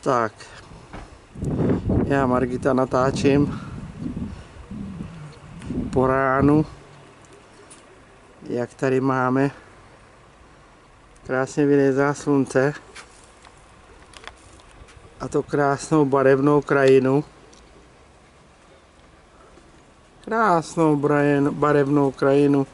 Tak, já Margita natáčím po ránu, jak tady máme krásně vylézá slunce a to krásnou barevnou krajinu. Krásnou barevnou krajinu.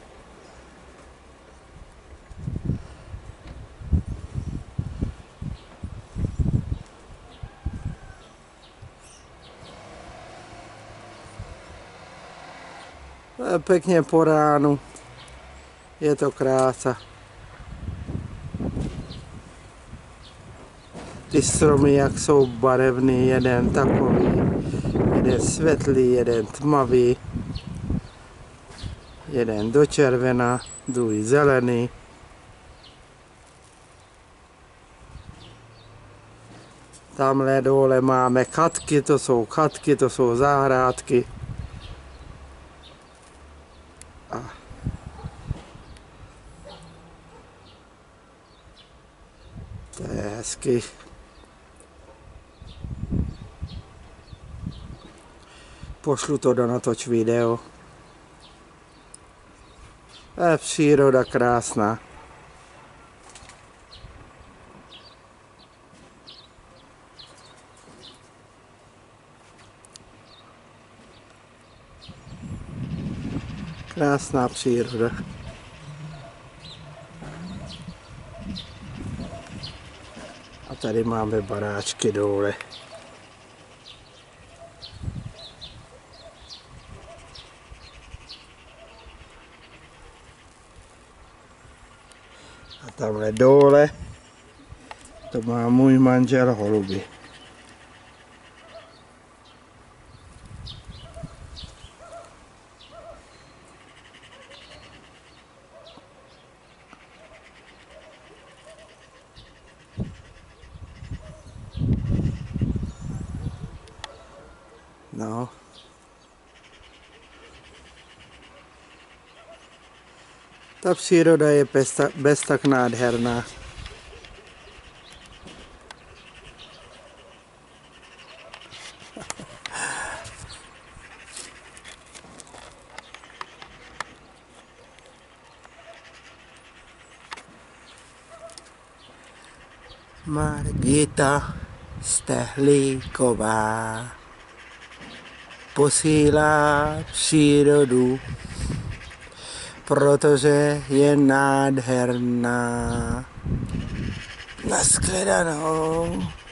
Pěkně po ránu. Je to krása. Ty stromy, jak jsou barevný, jeden takový, jeden světlý, jeden tmavý, jeden do červena, druhý zelený. Tamhle dole máme chatky, to jsou zahrádky. To je hezky. Pošlu to do natoč video. Je příroda krásná. Krásná příroda. A tady máme baráčky dole. A tamhle dole to má můj manžel holuby. No. Ta příroda je bez tak nádherná. Margita Stehlíková posílá přírodu, protože je nádherná. Nashledanou.